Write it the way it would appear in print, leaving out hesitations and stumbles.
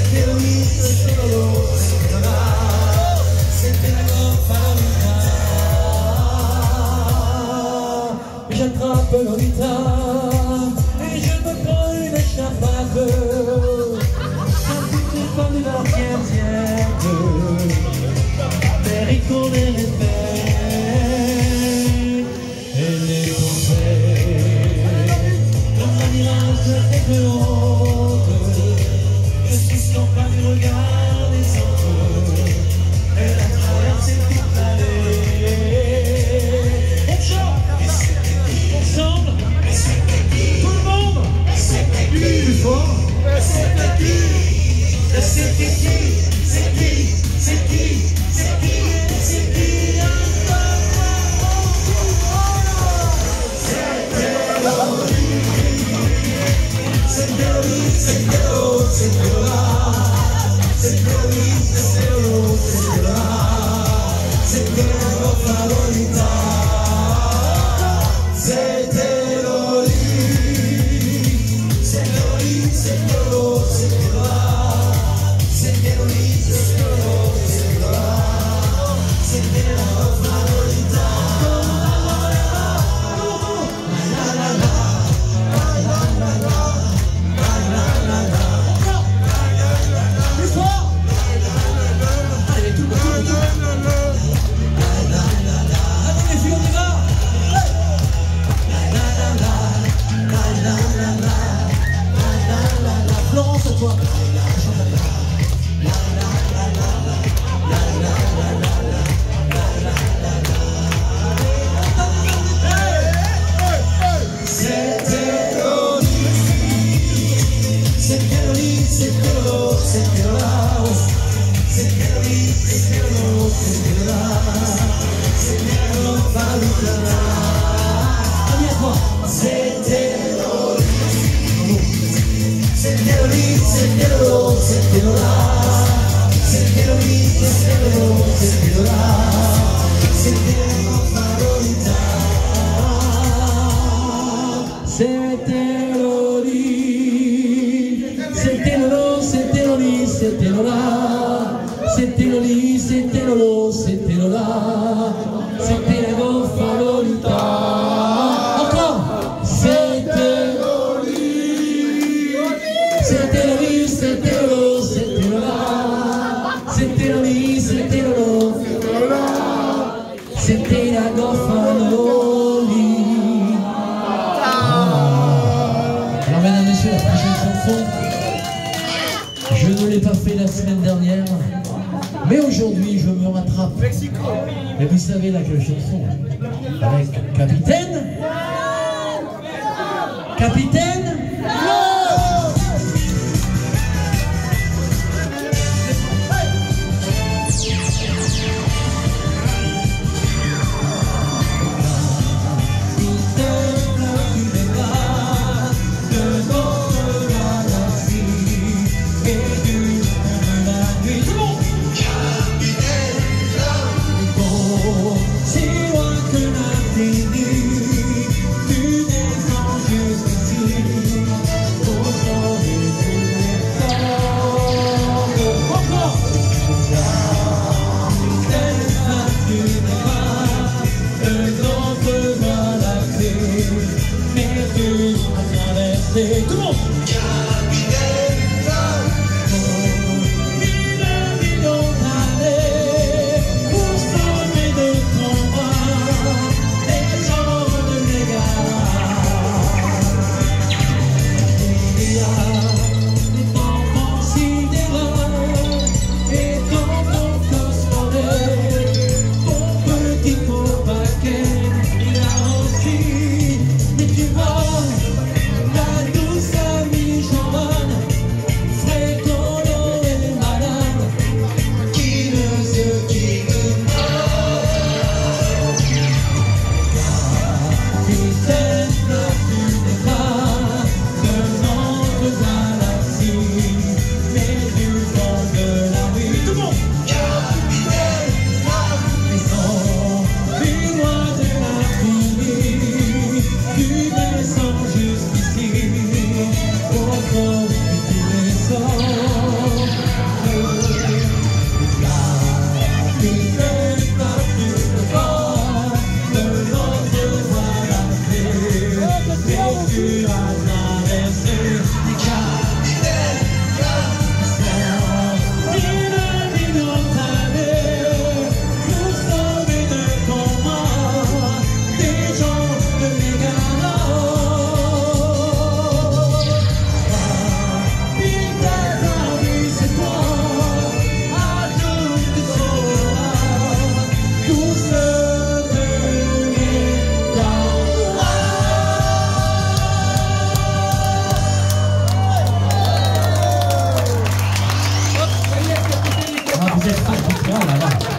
J'attrape Lolita et je me prends une échappade. Un petit pas de la 15e siècle, Perico les répète. Elle est tombée comme la mirage éclate. Je suis sans pas du regard des autres. Elle a traversé toute l'allée. On chante. Ensemble, tout le monde, plus fort. C'était qui? C'était qui? C'est qui? C'est qui? C'est qui? C'est qui? C'était Loli. C'était Loli, c'était l'autre, c'était là. C'était Loli, c'était l'autre, c'était là. C'était notre Lolita. C'était Loli, c'était Loli, c'était l'autre, c'était là. C'était Loli, c'était l'autre, c'était là. C'était notre Lolita. La la la, la la la la, la la la la. Plus fort. Allez, tout le monde. La la la la. Allez les filles, on y va. Florence, à toi. C'était Loli, c'était Loli, c'était l'autre, c'était là. C'était Loli, c'était l'autre, c'était là. C'était l'autre, allez à toi. C'était Loli. C'était Loli, c'était l'autre, c'était là. C'était Loli, c'était l'autre, c'était là. C'était notre Lolita. C'était Loli. C'était Lolo, c'était Loli, c'était Lola. C'était Loli, c'était Lolo, c'était Lola. C'était la goffa Lolita. Encore. C'était Loli. C'était Loli, c'était Lolo, c'était Lola. C'était Loli, c'était Lolo, c'était Lola. C'était la goffa Loli. Alors mesdames, messieurs, la prochaine chanson, je ne l'ai pas fait la semaine dernière, mais aujourd'hui je me rattrape. Et vous savez laquelle chanson? Avec Capitaine? Capitaine? Si loin que l'infini, tu descends jusqu'ici. êtes fort, oh là là.